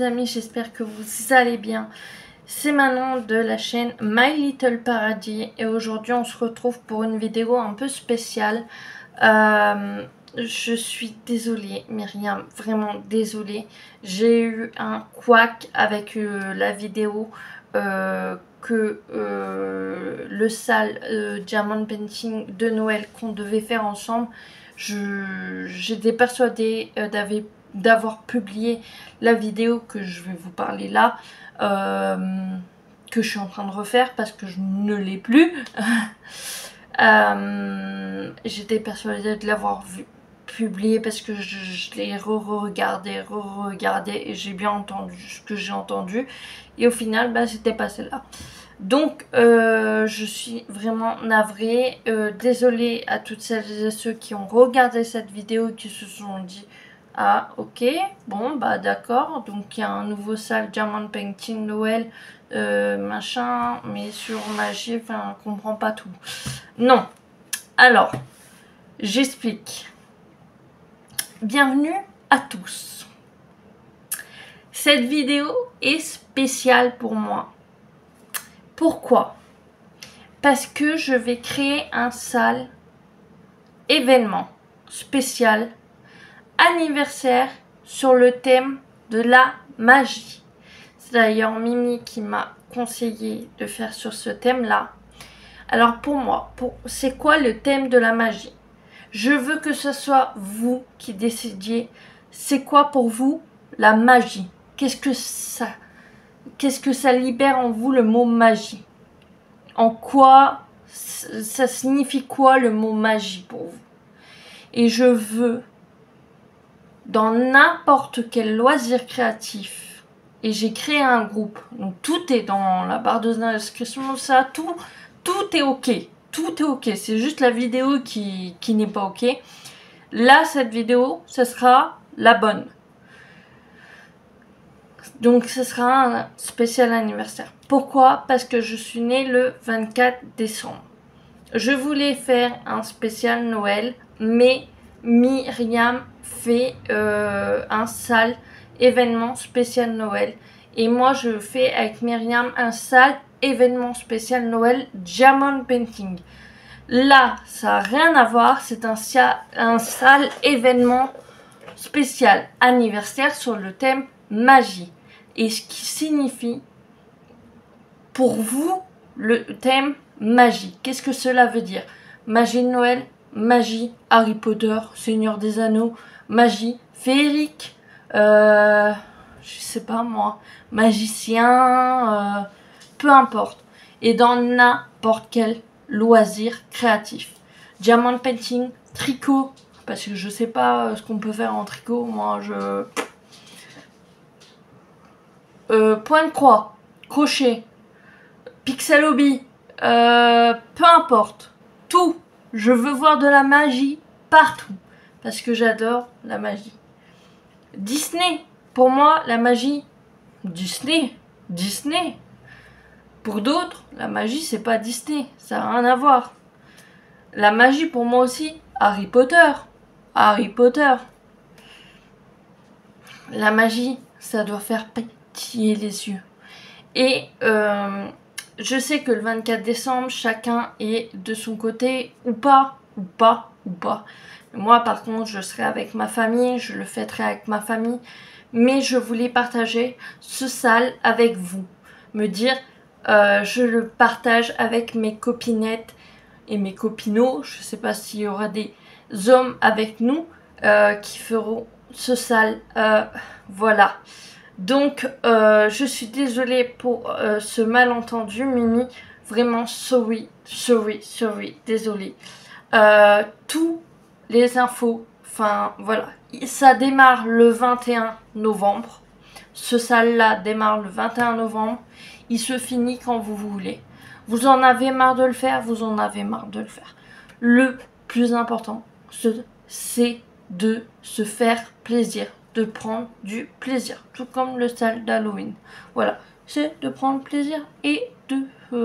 amis, j'espère que vous allez bien. C'est Manon de la chaîne My Little Paradis et aujourd'hui on se retrouve pour une vidéo un peu spéciale. Je suis désolée Myriam, vraiment désolée. J'ai eu un couac avec la vidéo le sale diamond painting de Noël qu'on devait faire ensemble. J'étais persuadée d'avoir publié la vidéo que je vais vous parler là, que je suis en train de refaire parce que je ne l'ai plus. J'étais persuadée de l'avoir publié parce que je l'ai re-regardé et j'ai bien entendu ce que j'ai entendu et au final bah, c'était pas celle-là. Donc je suis vraiment navrée, désolée à toutes celles et ceux qui ont regardé cette vidéo et qui se sont dit ah ok, bon bah d'accord, donc il y a un nouveau sale diamond painting Noël machin, mais sur magie, enfin on comprend pas tout. Non, alors j'explique. Bienvenue à tous. Cette vidéo est spéciale pour moi. Pourquoi? Parce que je vais créer un sale événement spécial anniversaire sur le thème de la magie. C'est d'ailleurs Mimi qui m'a conseillé de faire sur ce thème-là. Alors pour moi, c'est quoi le thème de la magie? Je veux que ce soit vous qui décidiez c'est quoi pour vous la magie. Qu'est-ce que ça libère en vous le mot magie? En quoi ça signifie quoi le mot magie pour vous? Et je veux dans n'importe quel loisir créatif, et j'ai créé un groupe, donc tout est dans la barre de description, ça, tout est ok, tout est ok, c'est juste la vidéo qui n'est pas ok. Là, cette vidéo, ce sera la bonne. Donc, ce sera un spécial anniversaire. Pourquoi? Parce que je suis née le 24 décembre. Je voulais faire un spécial Noël, mais Myriam fait un sale événement spécial Noël. Et moi, je fais avec Myriam un sale événement spécial Noël diamond painting. Là, ça n'a rien à voir, c'est un sale événement spécial anniversaire sur le thème magie. Et ce qui signifie pour vous le thème magie. Qu'est-ce que cela veut dire? Magie de Noël, magie Harry Potter, Seigneur des Anneaux, magie féerique, je sais pas moi, magicien, peu importe. Et dans n'importe quel loisir créatif. Diamond painting, tricot, parce que je sais pas ce qu'on peut faire en tricot, moi je... point de croix, crochet, pixel hobby, peu importe, tout. Je veux voir de la magie partout, parce que j'adore la magie. Disney, pour moi, la magie, Disney. Pour d'autres, la magie, c'est pas Disney, ça n'a rien à voir. La magie, pour moi aussi, Harry Potter. La magie, ça doit faire pétiller les yeux. Et je sais que le 24 décembre, chacun est de son côté, ou pas. Moi, par contre, je serai avec ma famille, je le fêterai avec ma famille. Mais je voulais partager ce sale avec vous. Me dire, je le partage avec mes copinettes et mes copinots. Je ne sais pas s'il y aura des hommes avec nous qui feront ce sale. Voilà. Donc, je suis désolée pour ce malentendu, Mimi. Vraiment, sorry, désolée. Tous les infos, enfin, voilà. Ça démarre le 21 novembre. Ce sale-là démarre le 21 novembre. Il se finit quand vous voulez. Vous en avez marre de le faire, Le plus important, c'est de se faire plaisir. De prendre du plaisir, tout comme le sale d'Halloween. Voilà, c'est de prendre plaisir et de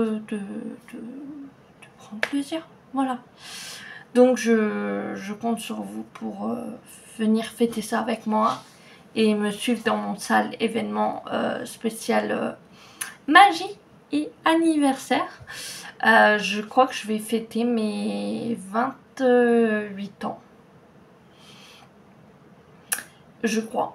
prendre plaisir. Voilà. Donc je compte sur vous pour venir fêter ça avec moi et me suivre dans mon salle événement spécial magie et anniversaire. Je crois que je vais fêter mes 28 ans. Je crois.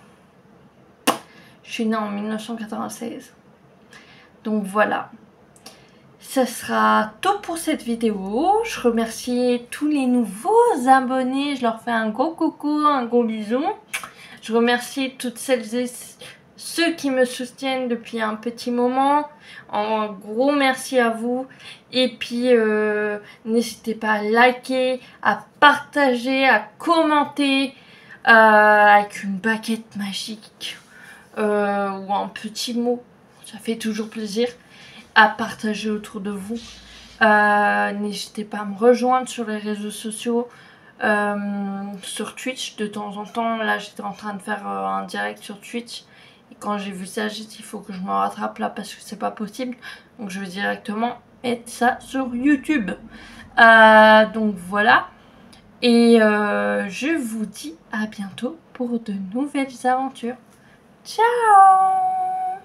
Je suis née en 1996. Donc voilà. Ça sera tout pour cette vidéo. Je remercie tous les nouveaux abonnés. Je leur fais un gros coucou, un gros bisou. Je remercie toutes celles et ceux qui me soutiennent depuis un petit moment. Un gros merci à vous. Et puis, n'hésitez pas à liker, à partager, à commenter avec une baguette magique ou un petit mot. Ça fait toujours plaisir à partager autour de vous. N'hésitez pas à me rejoindre sur les réseaux sociaux. Sur Twitch de temps en temps. Là j'étais en train de faire un direct sur Twitch et quand j'ai vu ça j'ai dit il faut que je me rattrape là parce que c'est pas possible, donc je vais directement mettre ça sur YouTube. Donc voilà, et je vous dis à bientôt pour de nouvelles aventures. Ciao.